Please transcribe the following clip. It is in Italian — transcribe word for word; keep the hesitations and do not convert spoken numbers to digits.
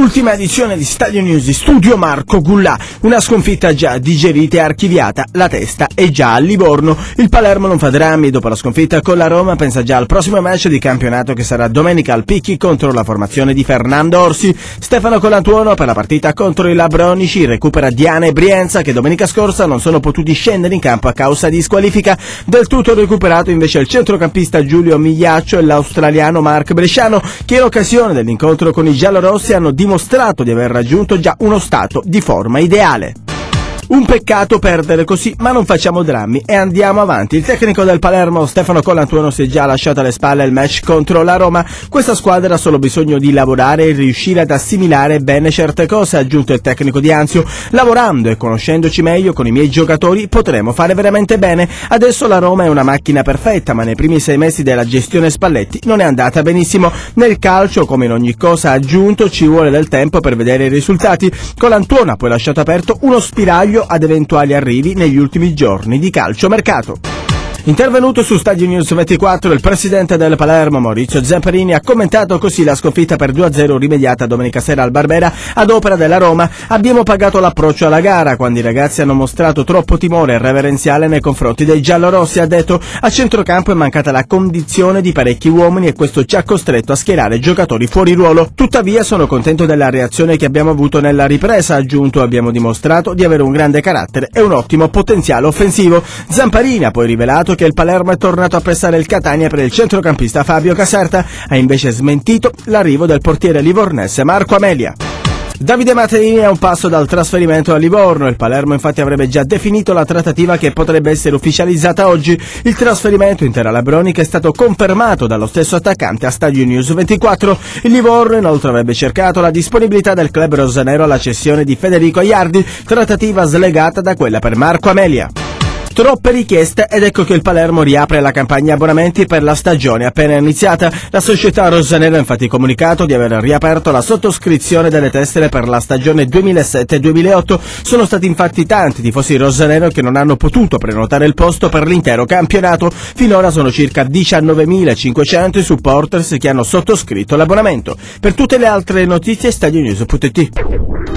Ultima edizione di Stadio News di Studio Marco Gullà. Una sconfitta già digerita e archiviata, la testa è già a Livorno. Il Palermo non fa drammi, dopo la sconfitta con la Roma pensa già al prossimo match di campionato che sarà domenica al Picchi contro la formazione di Fernando Orsi. Stefano Colantuono per la partita contro i Labronici recupera Diana e Brienza che domenica scorsa non sono potuti scendere in campo a causa di squalifica. Del tutto recuperato invece il centrocampista Giulio Migliaccio e l'australiano Mark Bresciano che in occasione dell'incontro con i giallorossi hanno dimostrato di aver raggiunto già uno stato di forma ideale. Un peccato perdere così, ma non facciamo drammi e andiamo avanti. Il tecnico del Palermo, Stefano Colantuono, si è già lasciato alle spalle il match contro la Roma. Questa squadra ha solo bisogno di lavorare e riuscire ad assimilare bene certe cose, ha aggiunto il tecnico di Anzio. Lavorando e conoscendoci meglio con i miei giocatori potremo fare veramente bene. Adesso la Roma è una macchina perfetta, ma nei primi sei mesi della gestione Spalletti non è andata benissimo. Nel calcio, come in ogni cosa, ha aggiunto, ci vuole del tempo per vedere i risultati. Colantuono ha poi lasciato aperto uno spiraglio ad eventuali arrivi negli ultimi giorni di calciomercato. Intervenuto su Stadio News ventiquattro, il presidente del Palermo, Maurizio Zamperini, ha commentato così la sconfitta per due a zero rimediata domenica sera al Barbera ad opera della Roma. Abbiamo pagato l'approccio alla gara, quando i ragazzi hanno mostrato troppo timore reverenziale nei confronti dei giallorossi, ha detto. A centrocampo è mancata la condizione di parecchi uomini e questo ci ha costretto a schierare giocatori fuori ruolo. Tuttavia sono contento della reazione che abbiamo avuto nella ripresa, ha aggiunto. Abbiamo dimostrato di avere un grande carattere e un ottimo potenziale offensivo. Zamperini ha poi rivelato che il Palermo è tornato a pressare il Catania per il centrocampista Fabio Caserta, ha invece smentito l'arrivo del portiere livornese Marco Amelia. Davide Mateini è a un passo dal trasferimento a Livorno. Il Palermo infatti avrebbe già definito la trattativa che potrebbe essere ufficializzata oggi. Il trasferimento intera Labronica è stato confermato dallo stesso attaccante a Stadio News ventiquattro. Il Livorno inoltre avrebbe cercato la disponibilità del club rosanero alla cessione di Federico Iardi, trattativa slegata da quella per Marco Amelia. Troppe richieste ed ecco che il Palermo riapre la campagna abbonamenti per la stagione appena iniziata. La società rosanera ha infatti comunicato di aver riaperto la sottoscrizione delle tessere per la stagione duemilasette duemilaotto. Sono stati infatti tanti tifosi rosanero che non hanno potuto prenotare il posto per l'intero campionato. Finora sono circa diciannovemilacinquecento i supporters che hanno sottoscritto l'abbonamento. Per tutte le altre notizie Stadio News punto it.